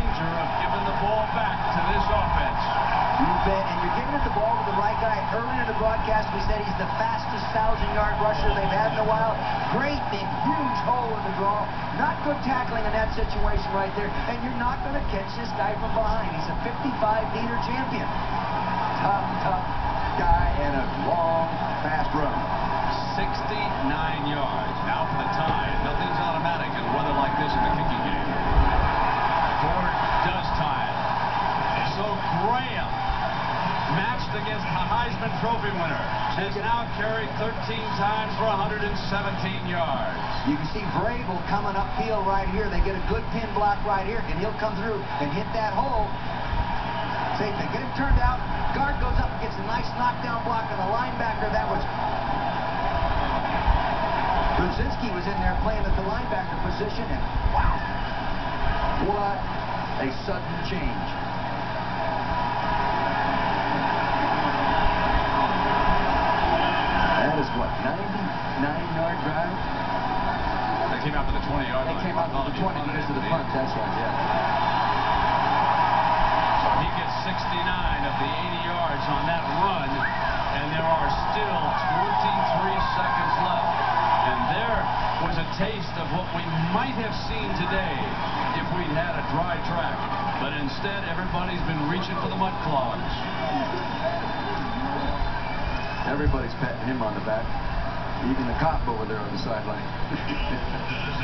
danger of giving the ball back to this offense. You bet, and you're giving it the ball to the right guy. Earlier in the broadcast, we said he's the fastest 1,000-yard rusher they've had in a while. Great big, huge hole in the draw. Not good tackling in that situation right there, and you're not going to catch this guy from behind. He's a 55-meter champion. Tough guy and a long, fast run. 69 yards. Now for the tie. Nothing's automatic in weather like this in the kicking game. Ford does tie it. So Graham, matched against the Heisman Trophy winner, has now carried 13 times for 117 yards. You can see Vrabel coming upfield right here. They get a good pin block right here, and he'll come through and hit that hole. See, they get him turned out. Guard goes up and gets a nice knockdown block on the linebacker. That was... Brzezinski was in there playing at the linebacker position, and wow, what a sudden change. That is what, 99-yard drive? They came out to the 20-yard line. They came out to the 20 because of the punt, that's right, yeah. So he gets 69 of the 80 yards on that run, and there are still 23 seconds left. And there was a taste of what we might have seen today if we'd had a dry track. But instead, everybody's been reaching for the mud clogs. Everybody's patting him on the back. Even the cop over there on the sideline.